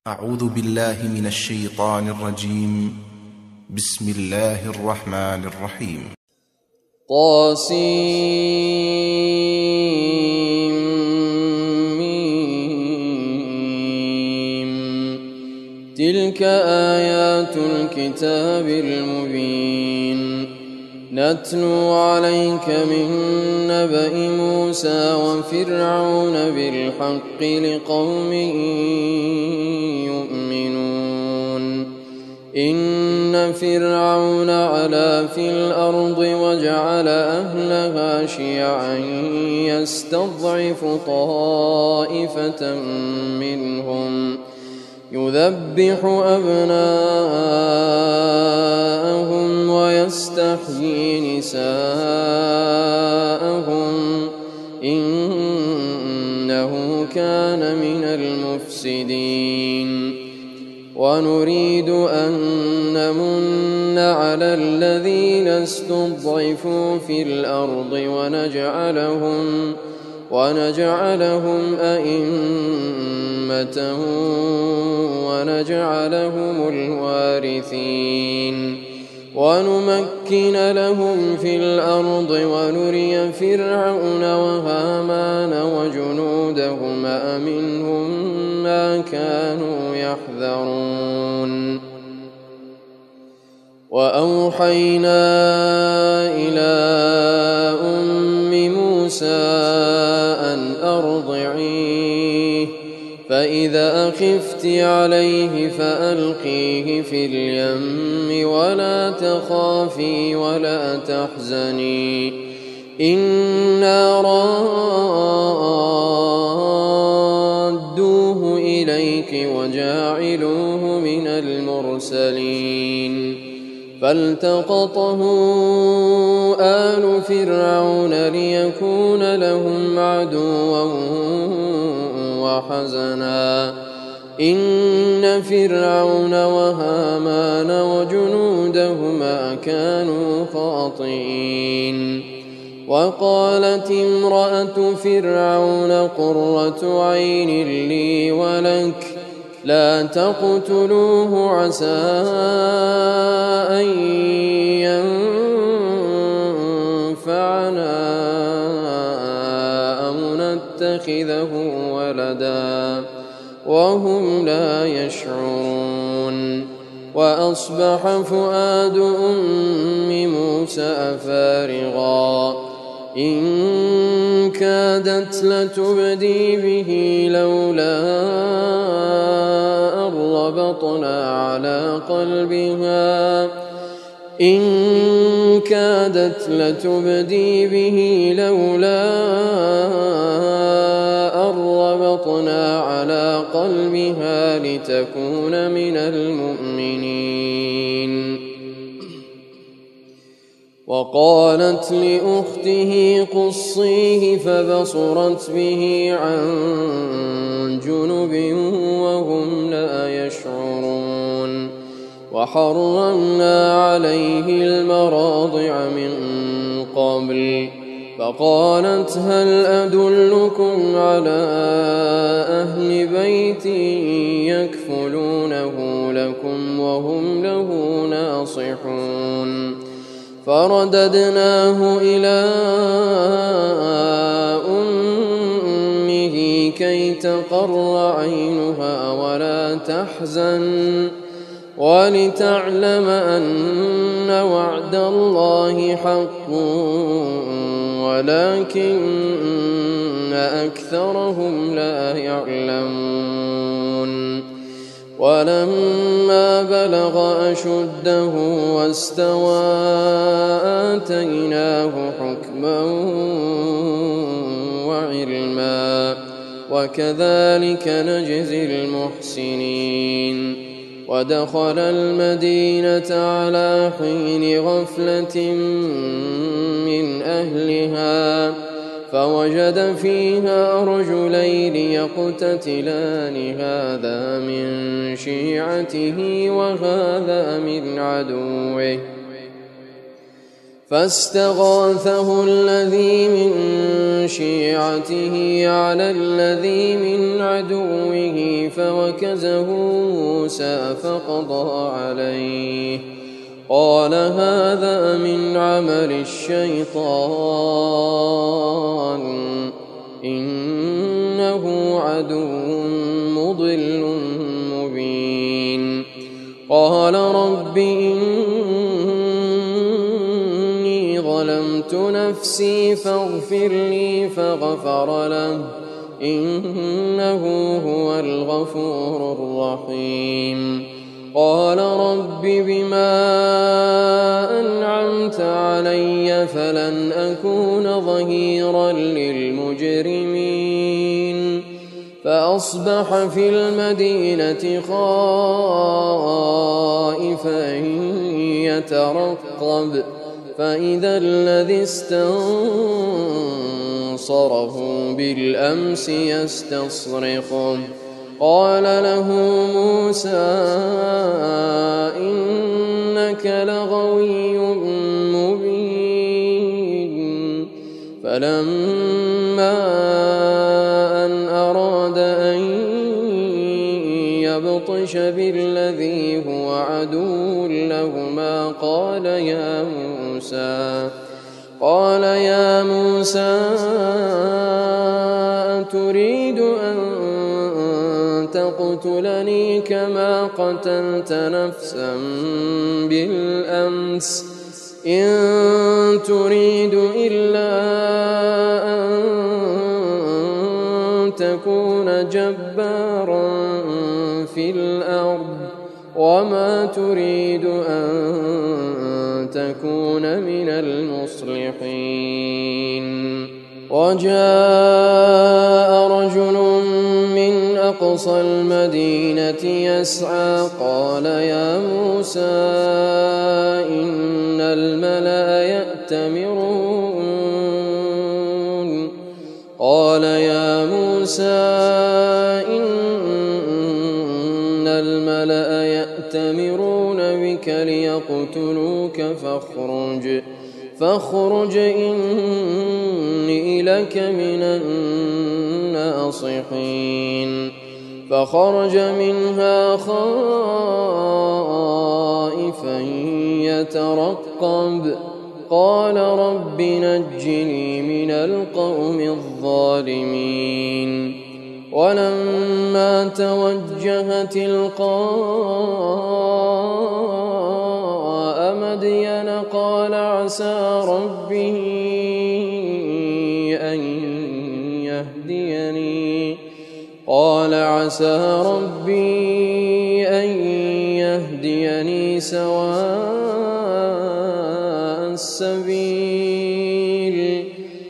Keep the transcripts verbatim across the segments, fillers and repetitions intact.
أعوذ بالله من الشيطان الرجيم. بسم الله الرحمن الرحيم. طاسيم تلك آيات الكتاب المبين نتلو عليك من نبأ موسى وفرعون بالحق لقوم يؤمنون إن فرعون علا في الأرض وجعل أهلها شيعا يستضعف طائفة منهم يذبح أبناءهم ويستحيي نساءهم إنه كان من المفسدين ونريد أن نمن على الذين استضعفوا في الأرض ونجعلهم ونجعلهم أئمة ونجعلهم الوارثين ونمكن لهم في الأرض ونري فرعون وهامان وجنودهما منهم ما كانوا يحذرون وأوحينا إلى أم موسى أن أرضعيه فإذا أخفت عليه فألقيه في اليم ولا تخافي ولا تحزني إنا رادوه إليك وجاعلوه من المرسلين فالتقطه آل فرعون ليكون لهم عدوا وحزنا إن فرعون وهامان وجنودهما كانوا خاطئين وقالت امرأة فرعون قرة عين لي ولك لا تقتلوه عسى أن ينفعنا أو نتخذه ولدا وهم لا يشعرون وأصبح فؤاد أم موسى فارغا إن كادت لتبدي به لولا أن ربطنا على قلبها إن كادت لتبدي به لولا أن ربطنا على قلبها لتكون من المؤمنين وقالت لأخته قصيه فبصرت به عن جنب وهم لا يشعرون وحرمنا عليه المراضع من قبل فقالت هل أدلكم على أهل بيت يكفلونه لكم وهم له ناصحون فرددناه إلى أمه كي تقر عينها ولا تحزن ولتعلم أن وعد الله حق ولكن أكثرهم لا يعلمون ولما بلغ أشده واستوى آتيناه حكما وعلما وكذلك نجزي المحسنين ودخل المدينة على حين غفلة من أهلها فوجد فيها رجلين يقتتلان هذا من شيعته وهذا من عدوه فاستغاثه الذي من شيعته على الذي من عدوه فوكزه موسى فقضى عليه قال هذا من عمل الشيطان إنه عدو مضل مبين قال رب إني ظلمت نفسي فاغفر لي فغفر له إنه هو الغفور الرحيم قال رب بما أنعمت علي فلن أكون ظهيرا للمجرمين فأصبح في المدينة خائفا يترقب فإذا الذي استنصره بالأمس يستصرخه قال له موسى إنك لغوي مبين فلما أن أراد أن يبطش بالذي هو عدو لهما قال يا موسى قال يا موسى أتريد أن تقتلني كما قتلت نفسا بالأمس إن تريد إلا أن تكون جبارا في الأرض وما تريد أن تكون من المصلحين وجاء رجل من أقصى المدينة يسعى قال يا موسى إن الملأ يأتمرون قال يا موسى إن الملأ يأتمرون بك ليقتلوك فاخرج فاخرج إني لك من الناصحين فخرج منها خائفا يترقب قال رب نجني من القوم الظالمين ولما توجه تلقاء مدين قال عسى ربي أن يهديني قال عسى ربي أن يهديني سواء السبيل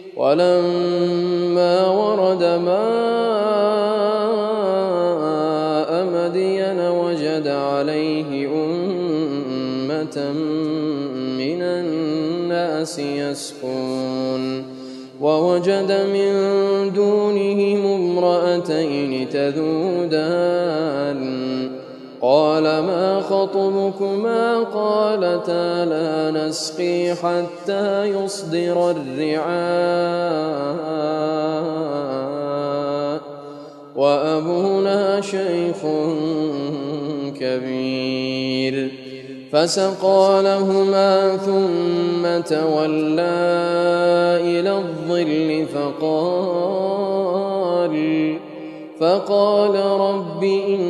ولما ورد ماء مدين وجد عليه أمة من الناس يسقون ووجد من دونهم امرأتين تذودان قال ما خطبكما قالتا لا نسقي حتى يصدر الرعاء وأبونا شيخ كبير فسقى لهما ثم تولى إلى الظل فقال فقال رب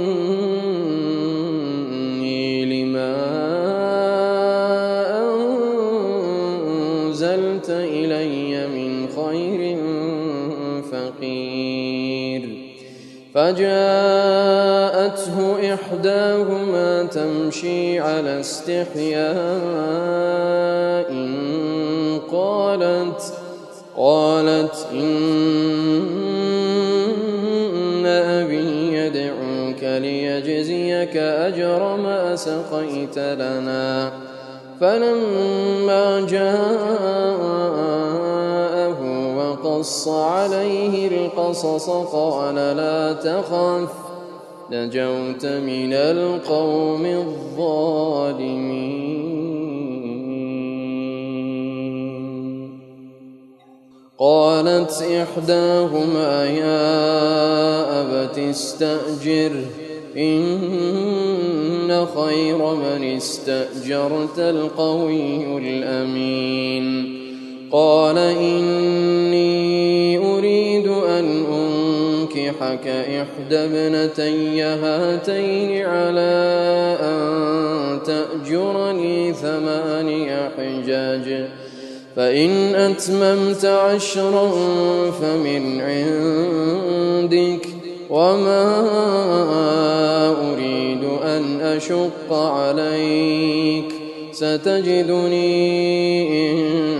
إني لما أنزلت إلي من خير فقير فجاءته إحداهما تمشي على استحياء قالت قالت إن أبي يدعوك ليجزيك أجر ما سقيت لنا فلما جاءه وقص عليه القصص قال لا تخف نجوت من القوم الظالمين. قالت إحداهما يا أبت استأجره إن خير من استأجرت القوي الأمين قال إني أريد أن أنكحك إحدى ابنتي هاتين على أن تأجرني ثماني حجاج فإن أتممت عشرا فمن عندك وما أريد أن أشق عليك ستجدني إن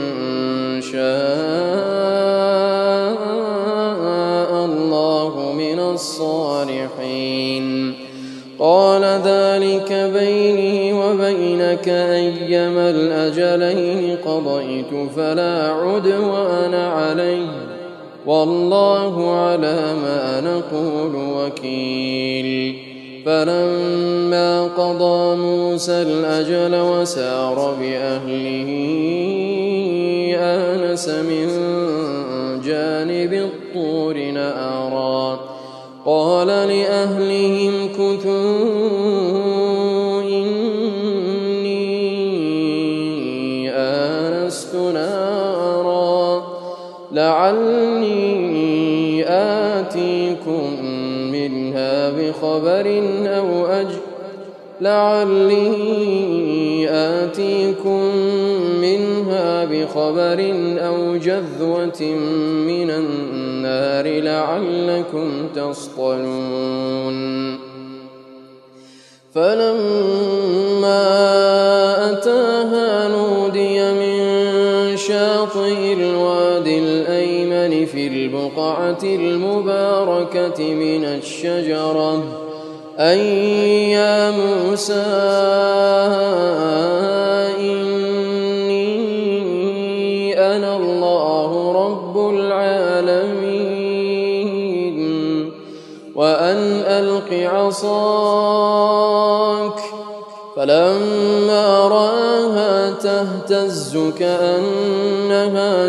شاء الله من الصالحين قال ذلك بيني وبينك أيما الأجلين قضيت فلا عدوان علي والله على ما نقول وكيل فلما قضى موسى الأجل وسار بأهله آنس من جانب الطور نارا قال لأهلهم كثوا إني آنست نارا لعلي آتيكم منها بخبر أو أجل لعلي آتيكم منها بخبر أو جذوة من النار لعلكم تصطلون فلما أتاها نودي من شاطئ الوادي الأيمن في البقعة المباركة من الشجرة أن يا موسى إني أنا الله رب العالمين وأن ألق عصاك فلما رآها تهتز كأنها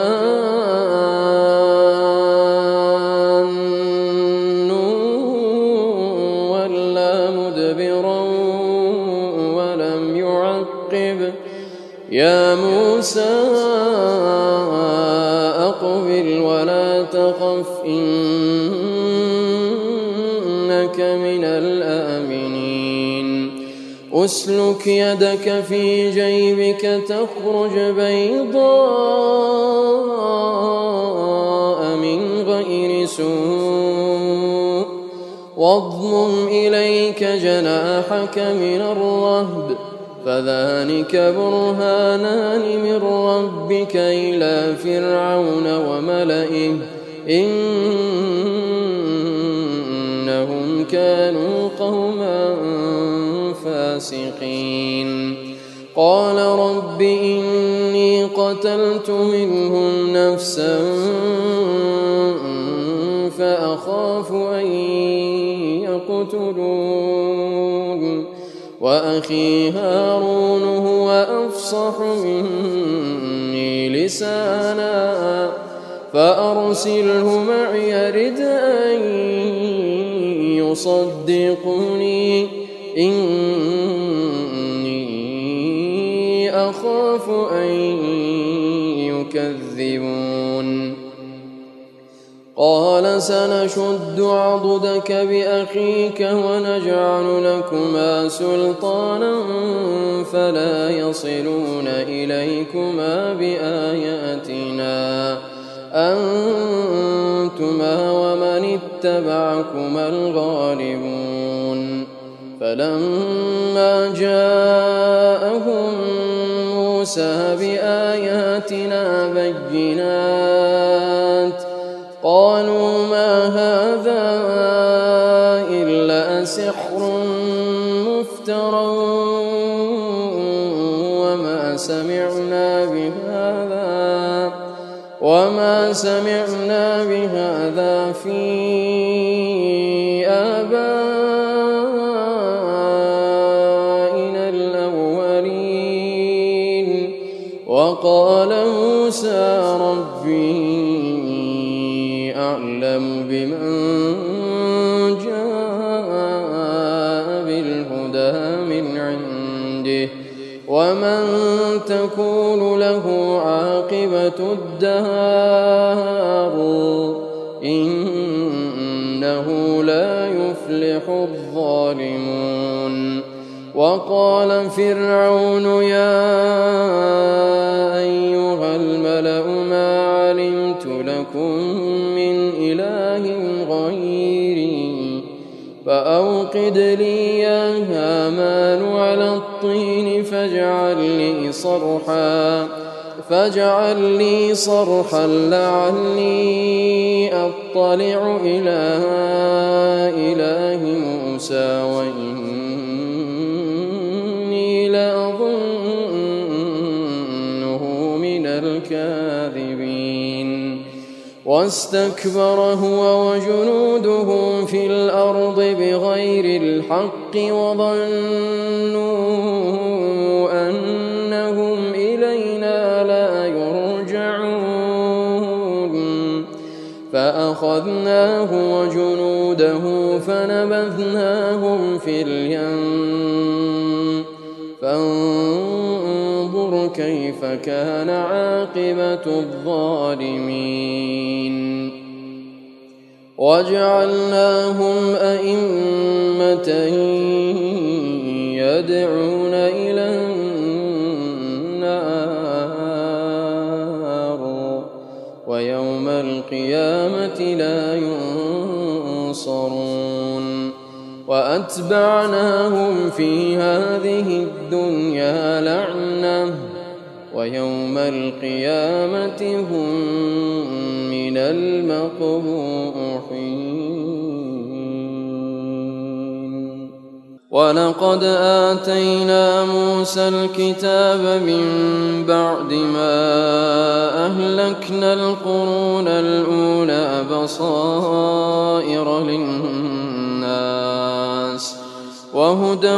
جان ولا مدبرا ولم يعقب يا موسى أقبل ولا تخف إنك من الآمنين أسلك يدك في جيبك تخرج بيضاء من غير سوء واضمم إليك جناحك من الرهب فذلك برهانان من ربك إلى فرعون وملئه إنهم كانوا قوما فاسقين قال رب إني قتلت منهم نفسا فأخاف أن يقتلون وأخي هارون هو أفصح مني لسانا فأرسله معي رد أن يصدقني إني أخاف أن يكذبون قال سنشد عضدك بأخيك ونجعل لكما سلطانا فلا يصلون إليكما بآياتنا أنتما ومن اتبعكما الغالبون فلما جاءهم موسى بآياتنا بينات قالوا ما هذا إلا سحر مفترى وما سمعنا بهذا وما سمعنا بهذا في آبائنا الأولين وقال موسى ربي بحمده ومن تكون له عاقبة الدار إنه لا يفلح الظالمون. وقال فرعون يا أيها الملأ ما علمت لكم من إله غيري فأوقد لي يا هامان على الطين فاجعل لي صرحا فاجعل لي صرحا لعلي أطلع إلى إله موسى وإني لأظنه من الكاذبين. واستكبر هو وجنوده في الأرض بغير الحق وظنوا أنهم إلينا لا يرجعون فأخذناه وجنوده فنبذناهم في اليم فانظر كيف كان عاقبة الظالمين. وجعلناهم أئمة يدعون إلى النار ويوم القيامة لا ينصرون. وأتبعناهم في هذه الدنيا لعنة ويوم القيامة هم من المقبوحين. ولقد آتينا موسى الكتاب من بعد ما أهلكنا القرون الأولى بصائر للناس وهدى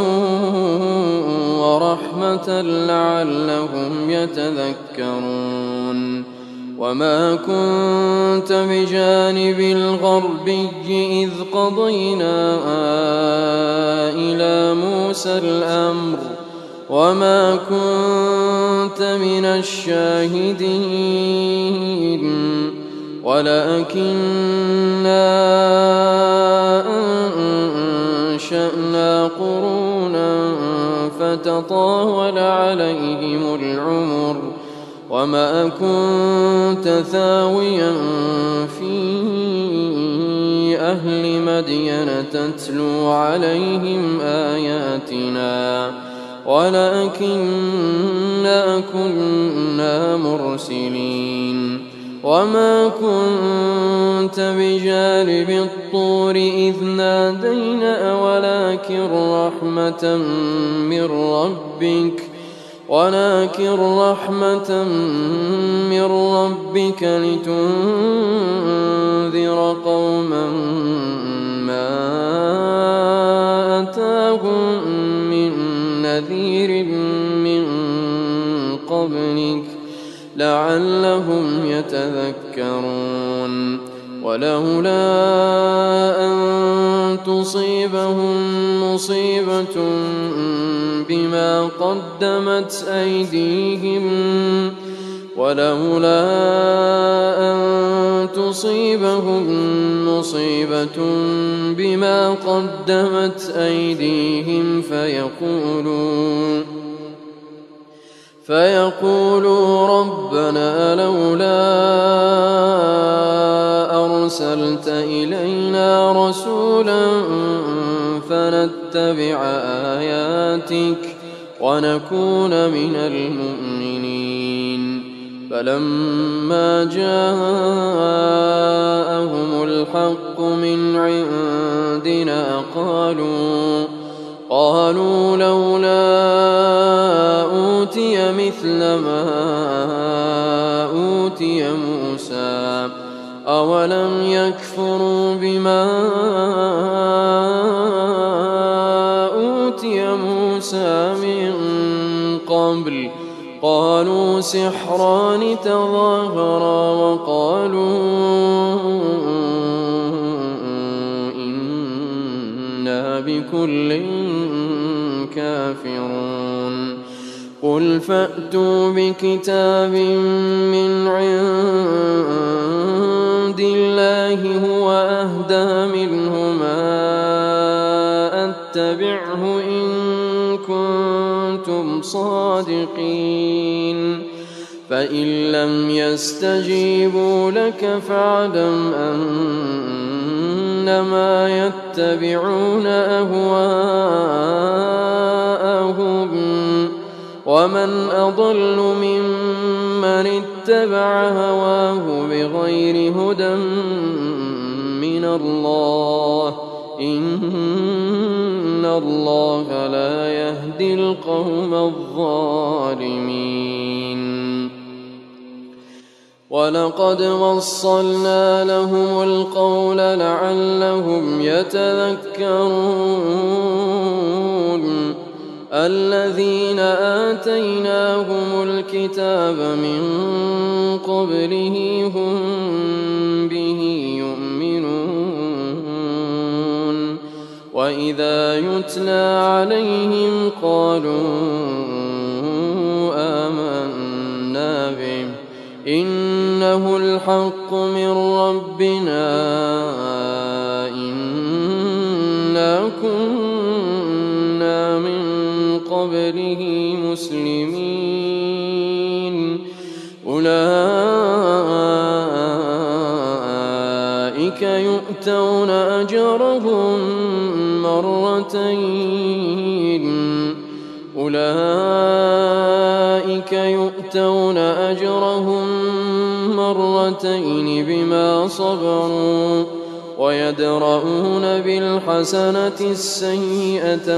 ورحمة لعلهم يتذكرون. وما كنت بجانب الغربي إذ قضينا إلى موسى الأمر وما كنت من الشاهدين ولكننا أنشأنا قرونا فتطاول عليهم العمر وما كنت ثاويا في أهل مدين تتلو عليهم آياتنا ولكننا كنا مرسلين. وما كنت بجانب الطور إذ نادينا ولكن رحمة من ربك ولكن رحمة من ربك لتنذر قوما ما أتاهم من نذير من قبلك لعلهم يتذكرون. ولولا أن تصيبهم مصيبة بما قدمت أيديهم ولولا أن تصيبهم مصيبة بما قدمت أيديهم فيقولوا فيقولوا ربنا لولا أرسلت إلينا رسولا فنتبع آياتك ونكون من المؤمنين. فلما جاءهم الحق من عندنا قالوا قالوا لولا أوتي مثل ما أوتي موسى أولم يكفروا بما أوتي موسى من قبل قالوا سحران تظاهرا وقالوا إنا بكل كافرون قل فأتوا بكتاب من عند الله هو أهدى منهما أتبعه إن كنتم صادقين فإن لم يستجيبوا لك فاعلم أنما يتبعون أهواءهم ومن أضل ممن اتبع هواه بغير هدى من الله إن الله لا يهدي القوم الظالمين ولقد وصلنا لهم القول لعلهم يتذكرون الذين آتيناهم الكتاب من قبله هم به يؤمنون وإذا يتلى عليهم قالوا آمنا به إنه الحق من ربنا إنا كنا من قبله مسلمين أولئك يؤتون أجرهم مرتين أولئك يؤتون أجرهم مرتين بما صبروا ويدرؤون بالحسنة السيئة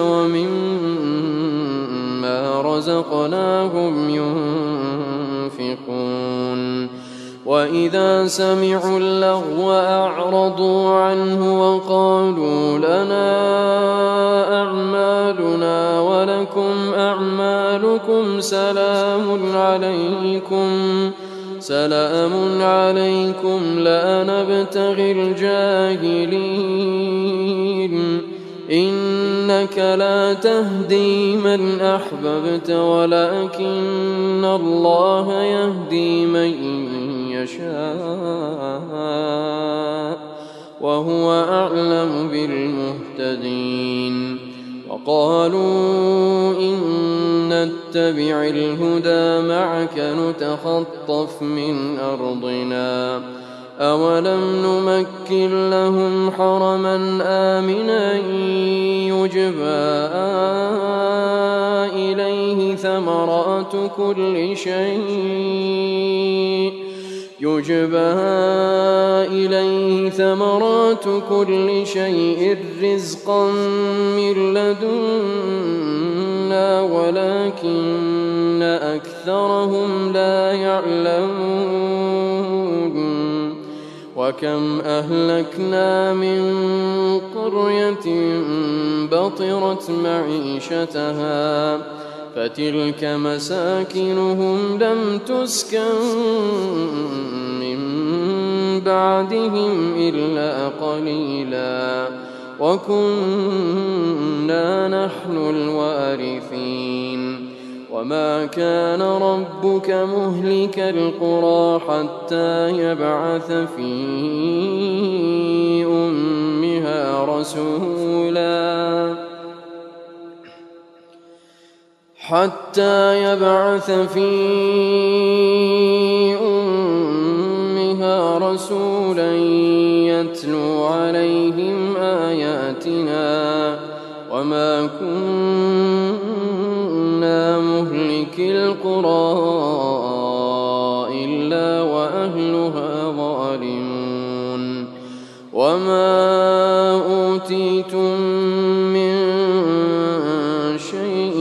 ومما رزقناهم ينفقون وإذا سمعوا اللغو أعرضوا عنه وقالوا لنا أعمالنا ولكم أعمالكم سلام عليكم سلام عليكم لا نبتغي الجاهلين إنك لا تهدي من أحببت ولكن الله يهدي من يشاء وهو أعلم بالمهتدين وقالوا إن نتبع الهدى معك نتخطف من أرضنا أولم نمكن لهم حرما آمنا يجبى إليه ثمرات كل شيء يجبى إليه ثمرات كل شيء رزقا من لدنا ولكن أكثرهم لا يعلمون وكم أهلكنا من قرية بطرت معيشتها فتلك مساكنهم لم تسكن من بعدهم إلا قليلا وكنا نحن الوارثين وما كان ربك مهلك القرى حتى يبعث في أمها رسولا حتى يبعث في أمها رسولا يتلو عليهم آياتنا وما كنا مهلك القرى إلا وأهلها ظالمون وما أوتيتم من شيء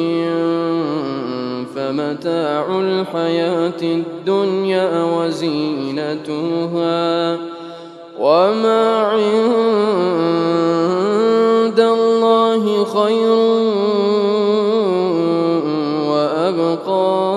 فمتاع الحياة الدنيا وزينتها وما عند الله خير وأبقى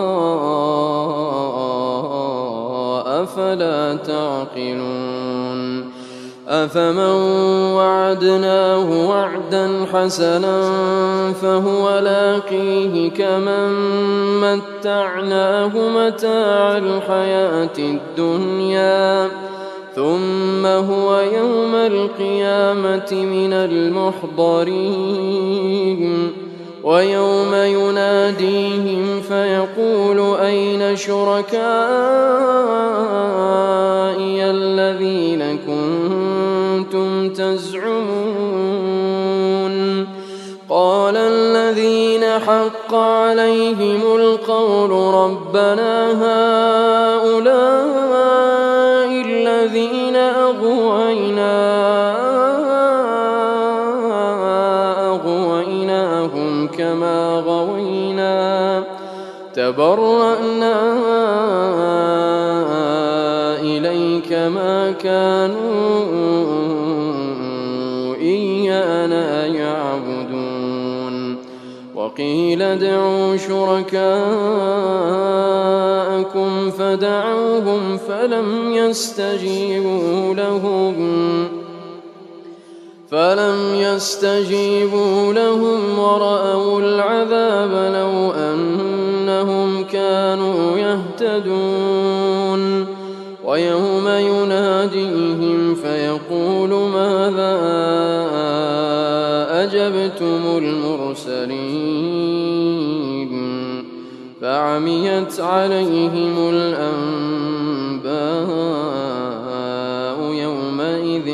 أفلا تعقلون أفمن وعدناه وعدا حسنا فهو لاقيه كمن متعناه متاع الحياة الدنيا ثم هو يوم القيامة من المحضرين ويوم يناديهم فيقول أين شركائي الذين كنتم تزعمون قال الذين حق عليهم القول ربنا هؤلاء الذين أغوينا أغويناهم كما غوينا تبرأنا إليك ما كانوا إيانا يعبدون وقيل ادعوا شركاءكم فدعوهم فلم يستجيبوا لهم فلم يستجيبوا لهم ورأوا العذاب لو أنهم كانوا يهتدون ويوم يناديهم فيقول ماذا أجبتم المرسلين فعميت عليهم الأنباء يومئذ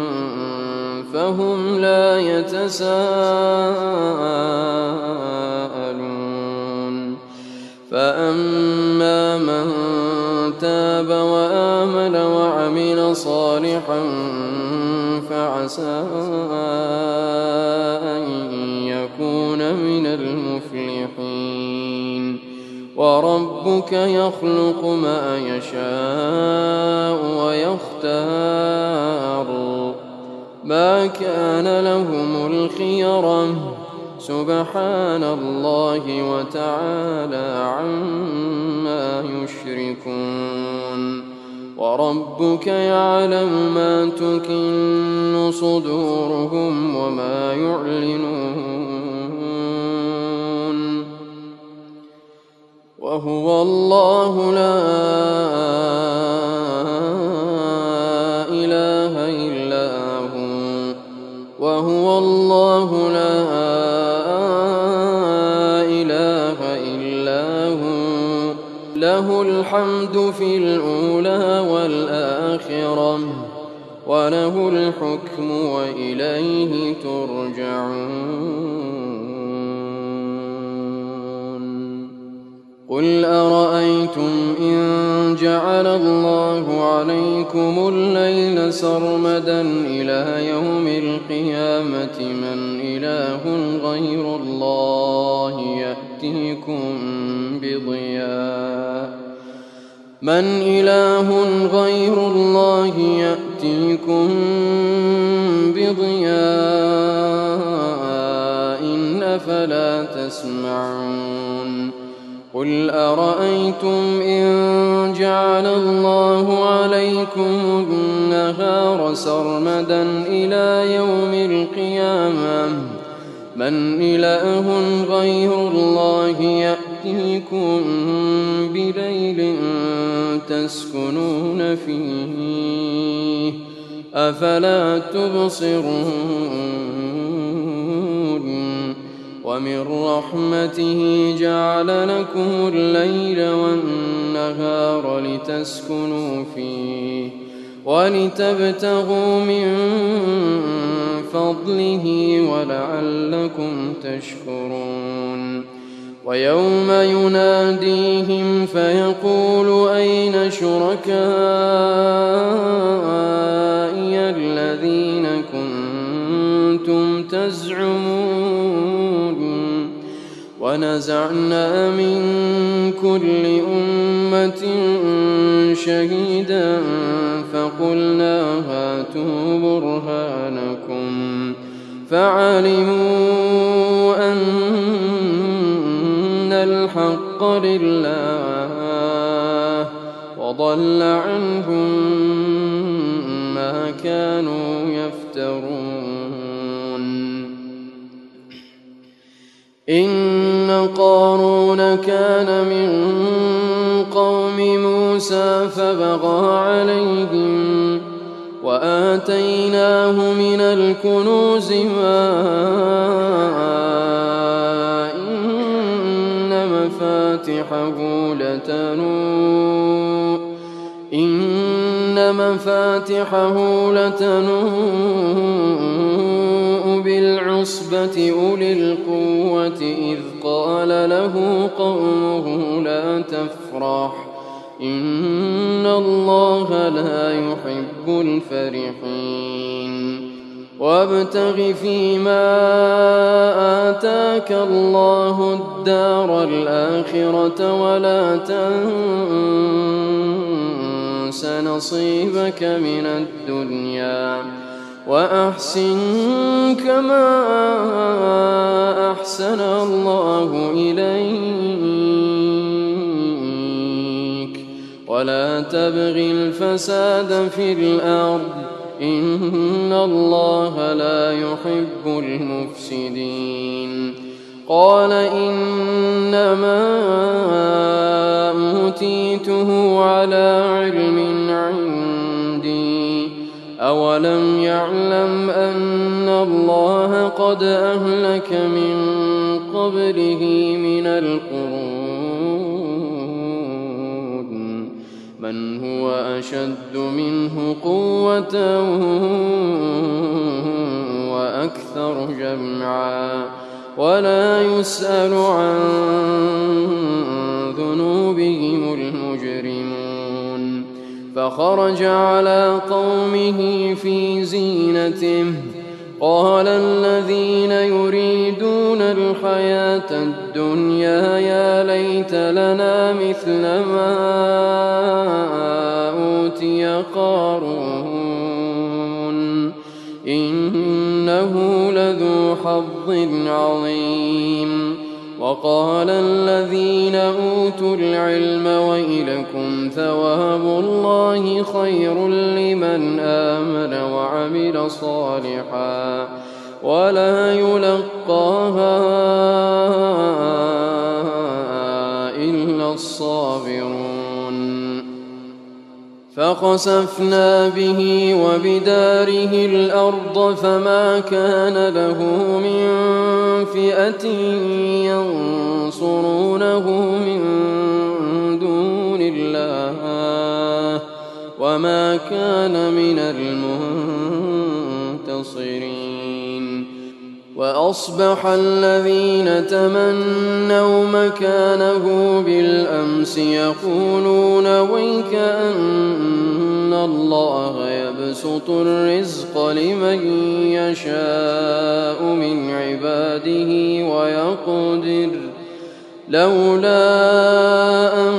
فهم لا يتساءلون فأما من تاب وآمن وعمل صالحا فعسى أن يكون من المفلحين وربك يخلق ما يشاء ويختار ما كان لهم الخيرة سبحان الله وتعالى عما يشركون وربك يعلم ما تكن صدورهم وما يعلنون وهو الله لا إله إلا هو وهو الله لا إله إلا هو له الحمد في الأولى والآخرة وله الحكم وإليه ترجعون قل أرأيتم إن جعل الله عليكم الليل سرمدا إلى يوم القيامة من إله غير الله يأتيكم بضياء من إله غير الله يأتيكم بضياء أفلا تسمعون قل أرأيتم إن جعل الله عليكم النهار سرمدا إلى يوم القيامة من إله غير الله يأتيكم بليل تسكنون فيه أفلا تبصرون ومن رحمته جعل لكم الليل والنهار لتسكنوا فيه ولتبتغوا من فضله ولعلكم تشكرون ويوم يناديهم فيقول أين شركائي الذين كنتم تزعمون ونزعنا من كل أمة شهيدا فقلنا هاتوا برهانكم فعلموا أن الحق لله وضل عنهم ما كانوا يفترون. إن قارون كان من قوم موسى فبغى عليهم وآتيناه من الكنوز ما إن مفاتحه لتنوء إن مفاتحه لتنوء بالعصبة أولي القوة إذ قال له قومه لا تفرح إن الله لا يحب الفرحين. وابتغ فيما آتاك الله الدار الآخرة ولا تنس نصيبك من الدنيا وأحسن كما أحسن الله إليك ولا تبغ الفساد في الأرض إن الله لا يحب المفسدين. قال إنما أوتيته على علم عندي أولم يعلم أن الله قد أهلك من قبله من القرون من هو أشد منه قوة وأكثر جمعا ولا يسأل عن ذنوبهم المجرمون. فخرج على قومه في زينته قال الذين يريدون الحياة الدنيا يا ليت لنا مثل ما أوتي قارون إنه لذو حظ عظيم. وقال الذين أوتوا العلم ويلكم ثواب الله خير لمن آمن وعمل صالحا ولا يلقاها إلا الصابرون. فخسفنا به وبداره الأرض فما كان له من فئة ينصرونه من دون الله وما كان من المنتصرين. وأصبح الذين تمنوا مكانه بالأمس يقولون ويك أن الله يبسط الرزق لمن يشاء من عباده ويقدر لولا أن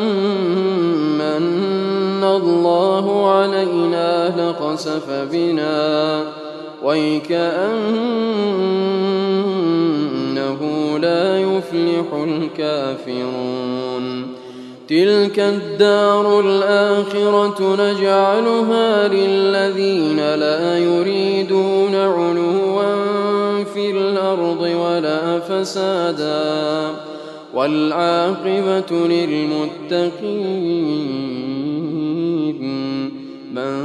من الله علينا لخسف بنا ويكأنه لا يفلح الكافرون. تلك الدار الآخرة نجعلها للذين لا يريدون علوا في الأرض ولا فسادا والعاقبة للمتقين. من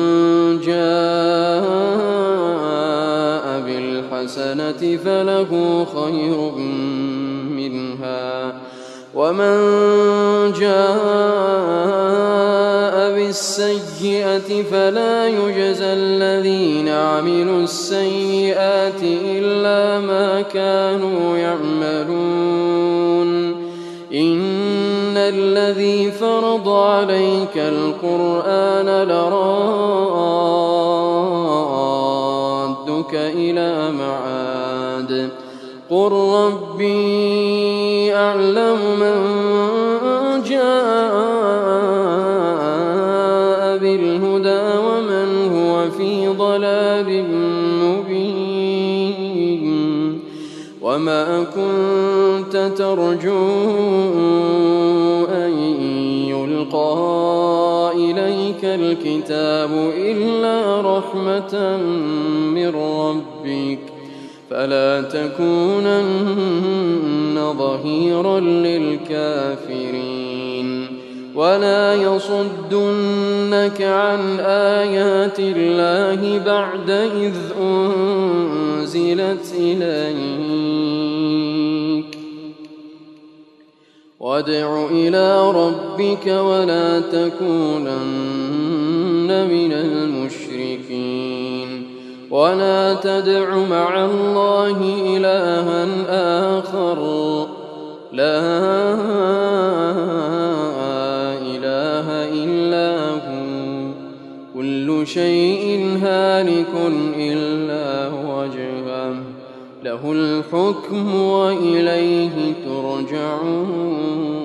جاء بالحسنة فله خير منها ومن جاء بالسيئة فلا يجزى الذين عملوا السيئات إلا ما كانوا يعملون. إن الذي فرض عليك القرآن لرادك إلى معاد قل ربي أعلم من جاء بالهدى ومن هو في ضلال مبين. وما وما كنت ترجو أن يلقى إليك الكتاب إلا رحمة من ربك فلا تكونن ظهيرا للكافرين ولا يصدنك عن آيات الله بعد إذ أنزلت إليك وادع إلى ربك ولا تكونن من المشركين ولا تدع مع الله إلها آخر لا إله إلا هو كل شيء هالك إلا وجهه له الحكم وإليه ترجعون.